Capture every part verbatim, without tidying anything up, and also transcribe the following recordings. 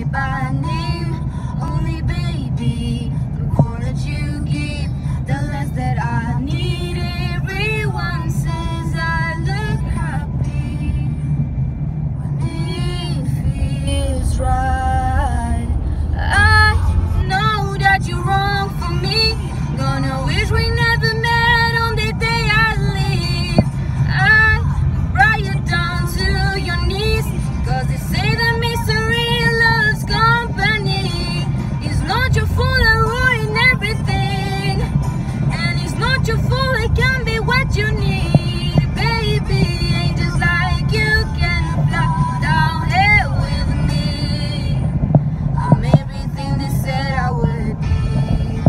by name. Only baby, the more that you give, the less that I need. Everyone says I look happy when it feels right. I know that you're wrong for me. Gonna wish we never met on the day I leave. I brought you down to your knees, cause they say that misery loves company. It's not your fault I ruin everything, and it's not your fault it can be what you need. Baby, angels like you can fly down here with me. I'm everything they said I would be.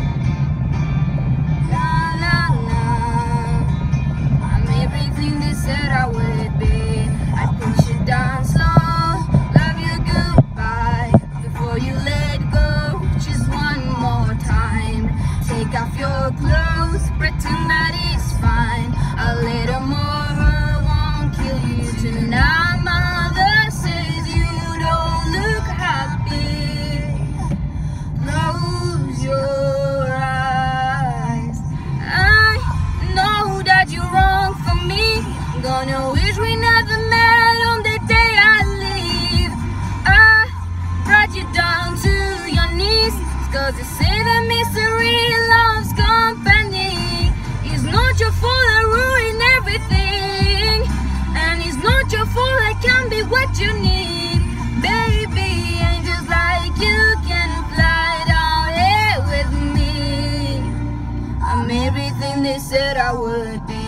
La la la, I'm everything they said I would be. I push you down slow, love you goodbye before you let go. Just one more time, take off your clothes, pretend that it's fine. A little more hurt won't kill you tonight. Mother says you don't look happy. Close your eyes. I know that you're wrong for me. Gonna wish we never met on the day I leave. I brought you down to your knees, cause they say that misery loves company. It's not your fault I ruin everything, and it's not your fault I can be what you need. Baby, angels like you can fly down here with me. I'm everything they said I would be.